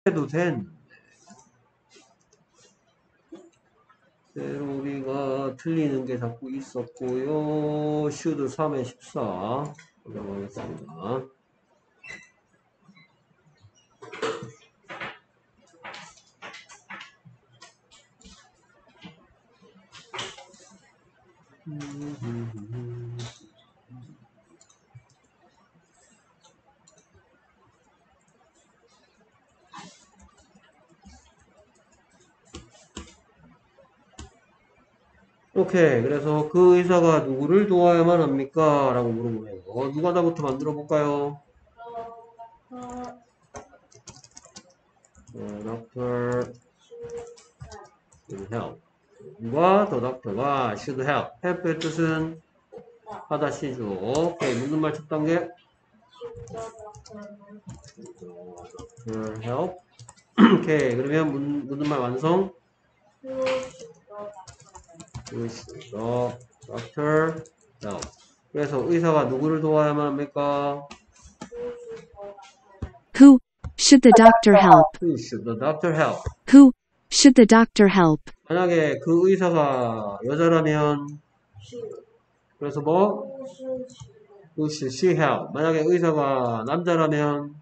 해도 된. 우리가 틀리는 게 자꾸 있었고요. should 3에 14 올라가겠습니다. 오케이. 그래서 그 의사가 누구를 도와야만 합니까? 라고 물어보네요. 누가 하나부터 만들어 볼까요? Doctor should help. 누가? The doctor가 should help. help의 뜻은 하다 시죠. 오케이. 무슨 말 첫 단계? help. 오케이. 그러면 무슨 말 완성? the doctor help. 그래서 의사가 누구를 도와야만 합니까? Who should the doctor help? Who should the doctor help? Who should the doctor help? 만약에 그 의사가 여자라면 그래서 뭐? Who should she help? 만약에 의사가 남자라면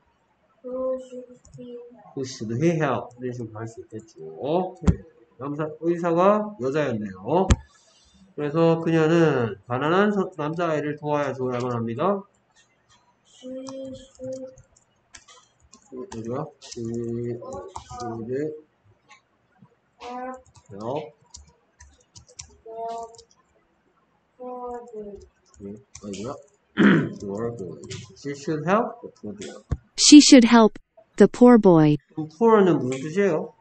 Who should he help? 이런 식으로 할 수 있겠죠. 의사가 여자였네요. 그래서 그녀는 가난한 남자아이를 도와줘야만 합니다. 어디가? She should help. 어디가? She should help the poor boy. She should help the poor boy. poor는 무슨 뜻이에요?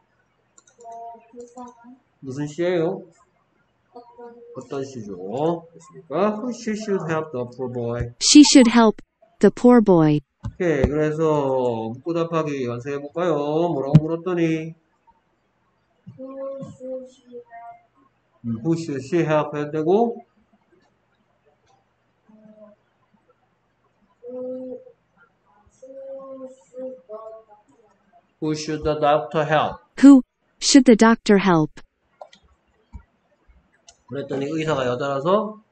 무슨 시예요? 어떤 시죠? 됐습니까? She should help the poor boy. She should help the poor boy. 오케이. 그래서 묻고 답하기 완성해볼까요? 뭐라고 물었더니 Who should she help 해야 되고 Who should the doctor help? Who should the doctor help? 그랬더니 의사가 여자라서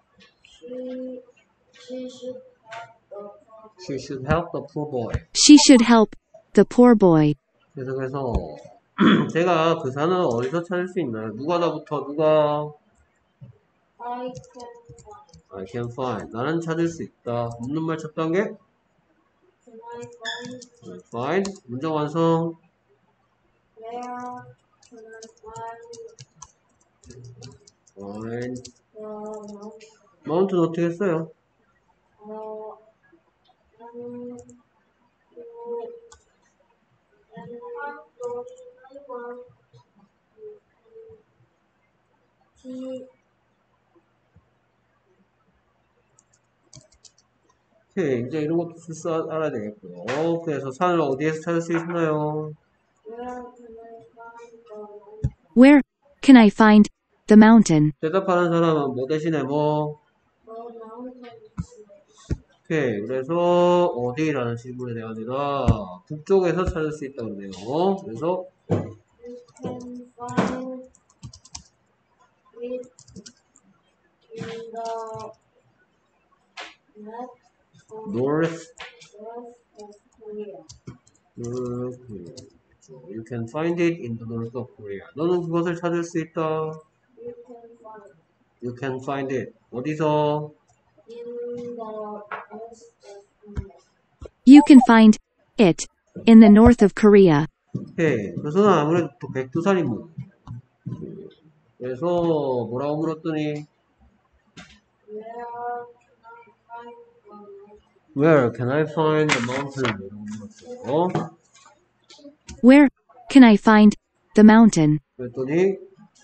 She should help the poor boy. She should help the poor boy. 그래서 제가 그 산을 어디서 찾을 수 있나요? 누가 나부터 누가 I can find. 나는 찾을 수 있다. 묻는 말 첫 단계 find. 문장 완성. find. 마운트는 어떻게 했어요? 오케이, 이제 이런 것도 쓸 줄 알아야 되겠고요. 그래서 산을 어디에서 찾을 수 있나요? Where can I find the mountain? 대답하는 사람은 뭐 대신에 뭐? 오케이, 그래서 어디라는 질문에 대합니다. 북쪽에서 찾을 수 있다고 그러네요. 그래서 north You can find it in the north of Korea. 너는 그것을 찾을 수 있다. You can find it. 어디서? You can find it in the north of Korea. 오케이. 그래서 아무래도 또 백두산이고. 그래서 뭐라고 물었더니 Where can I find the mountain? 이라고 물었어요. Where can I find the mountain? 그랬더니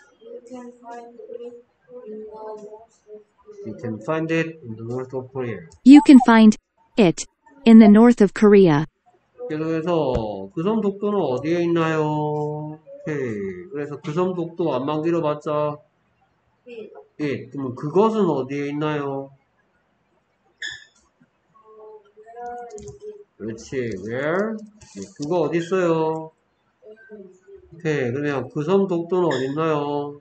You can find it in the north of Korea. You can find it in the north of Korea. 그래서 그 섬 독도는 어디에 있나요? 오케이. 그래서 그 섬 독도 안만 길어봤자 예. 그러면 그것은 어디에 있나요? 그렇지. Where? 네, 그거 어디 있어요? 오케이. 그러면 그 섬 독도는 어딨나요?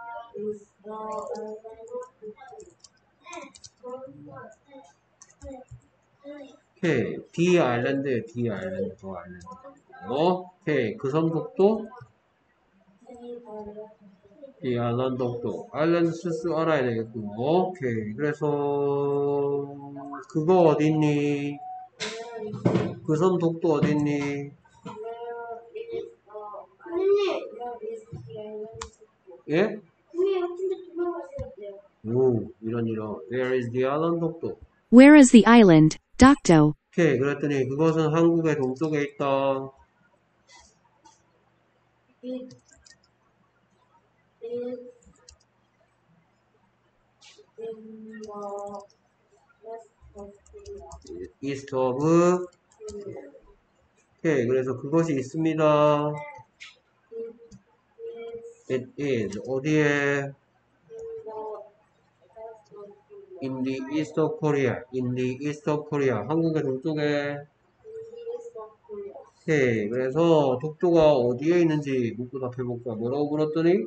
오케이. D 아일랜드, D 아일랜드, 더 아일랜드. 오케이. 그 섬 독도? D 아일랜드 독도. 아일랜드 쓸 줄 알아야 되겠고. 오케이. 그래서, 그거 어딨니? 그 섬 독도 어딨니? 예? 오, 이런. Where is the island 독도? Where is the island, Dokdo? 오케이. 그랬더니 그것은 한국의 동쪽에 있다. East of. 오케이. 그래서 그것이 있습니다. It is. 어디에? In the east of Korea. In the east of Korea. 한국의 동쪽에. 오케이. 그래서 독도가 어디에 있는지 묻고 답해볼까? 뭐라고 물었더니?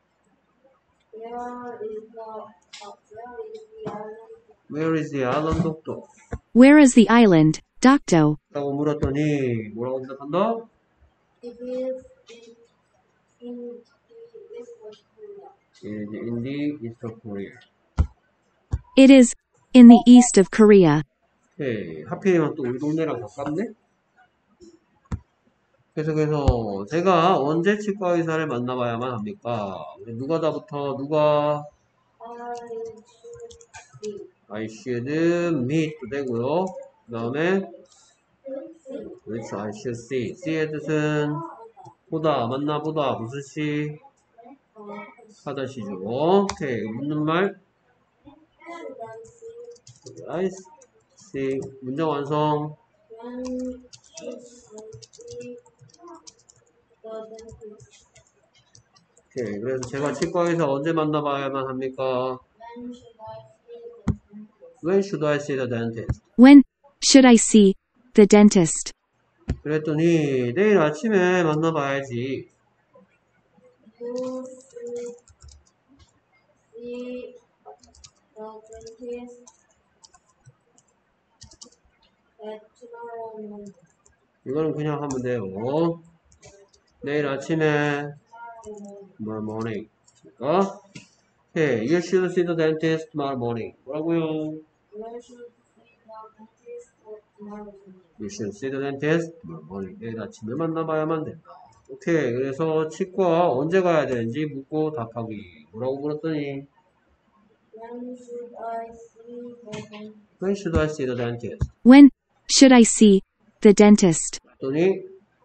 Where is the island 독도? Where is the island, Dokdo? 라고 물었더니 뭐라고 대답한다? It is in the east of Korea. It is in the east of Korea. 오케이. 하필이면 또 우리 동네랑 가깝네? 계속해서 제가 언제 치과 의사를 만나봐야만 합니까? 누가 다부터 누가 I should meet도 되고요. 그 다음에 which I should see. see의 뜻은 보다, 만나보다, 무슨 시? 하다 시죠. 오케이. 묻는 말 I see. 문장 완성. 오케이. 그래서 제가 치과 의사 언제 만나봐야만 합니까? When should I see the dentist? When should I see the dentist? 그랬더니 내일 아침에 만나봐야지. 이거는 그냥 하면 돼요. 내일 아침에 tomorrow morning. 오케이. You should see the dentist tomorrow morning. 뭐라고요? You should see the dentist tomorrow morning. 내일 아침에 만나봐야만 된다. 오케이. 그래서 치과 언제 가야 되는지 묻고 답하기. 뭐라고 물었더니 When should I see the dentist? When should I see the dentist? 그랬더니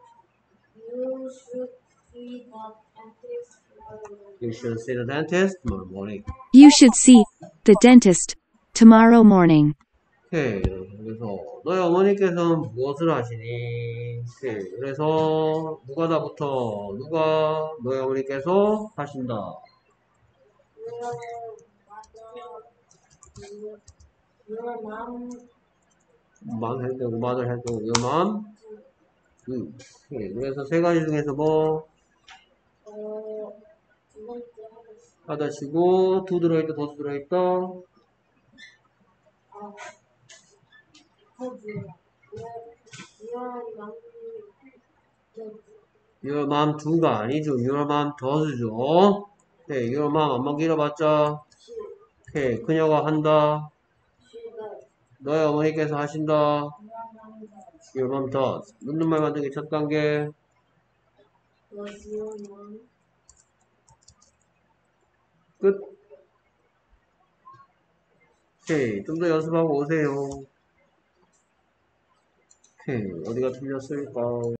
You should see the dentist tomorrow morning. You should see the dentist tomorrow morning. 오케이. 그래서 너희 어머니께서는 무엇을 하시니? 오케이. 그래서 누가 다부터 누가 너희 어머니께서 하신다. 만 할 때고 마들 할 때고 your mom. 오케이. 그래서 세 가지 중에서 뭐 하다 치고 두 들어있다 더 들어있다. Your mom 두가 아니죠. Your mom does죠. 오케이. Your mom 안만 길어봤자. 오케이. 그녀가 한다. 너의 어머니께서 하신다. Your mom does. 묻는 말 만들기 첫 단계. 끝. 오케이. 좀 더 연습하고 오세요. 오케이. 어디가 틀렸을까?